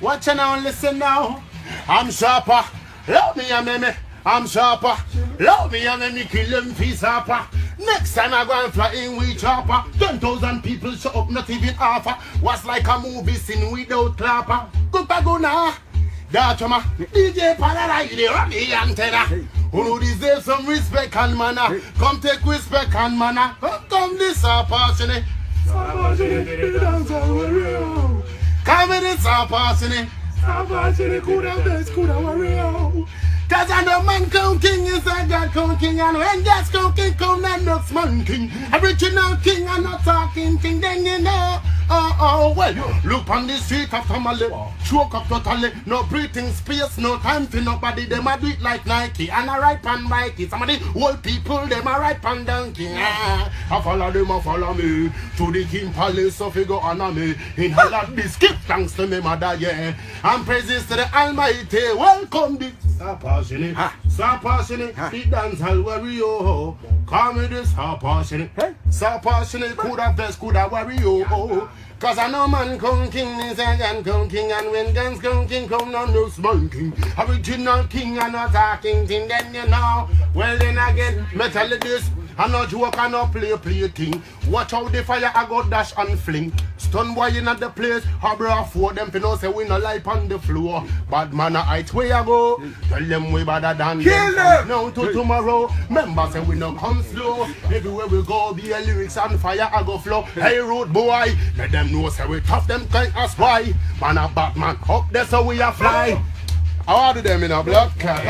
Watch and now, listen now. I'm sharper. Love me and me. I'm sharper. Love me and me kill them feet sharper. Next time I go and fly in with chopper. 10,000 people show up, not even half. What's like a movie scene without clapper? Kupaguna. Dachama. DJ Paradise, they run the antenna. Who deserve some respect and manner. Come take respect and manner. Come this passionate. Come with this passionate. Could have this, could have warrior. Cause I know man count king is a God count king. And when God's count king come, then that's man king. Original king and not talking king. Then you know, well, look on the street after my lip. Choke up totally, no breathing space, no time for nobody. Them a do it like Nike and a ride pan bike. Some of the old people, them a ride pan donkey. I follow them, I follow me to the king palace of Ego Aname. In all of this, give thanks to me mother, yeah. And praises to the Almighty. Welcome this. So passionate, the dance hall warrior. Call me this, so passionate. So passionate, could have best, could have warrior. Cause I know man come king is a gun come king. And when guns come king, come no no small king. Original king and not talking thing. Then you know, well then again, metal this. I no joke, I no play thing. Watch out the fire, I go dash and fling. Stun boy in at the place, Habra for them to know say we no life on the floor. Bad man a height where I go. Tell them we better than kill them. Now to tomorrow, members say we no come slow. Everywhere we go, be a lyrics and fire I go flow. Hey road boy, let them know say we tough them kind of spy. Man a Batman, up there so we a fly. How do them in a block cat?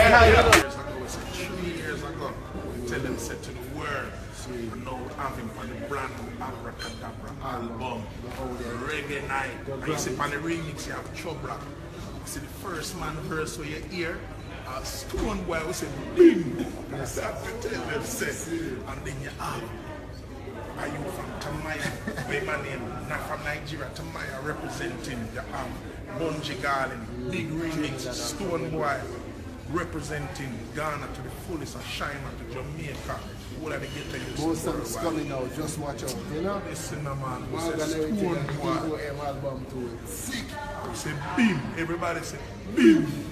Tell them set to the world. So you know having on the brand Abracadabra album. Reggae night. And you see on the remix you have Chobra. You see the first man verse where you hear Stone Boy will say bim. You start to tell them say. And then you have are you from Tamaya? Where my name not from Nigeria. Tamaya representing the Bunji Garden. Big remix. Stone Boy representing Ghana to the fullest and China to Jamaica. What are they getting? Most songs coming out, just watch out, you know? Listen, man. We say Stone Boy. album to it. Sick. We say beam. Everybody say beam.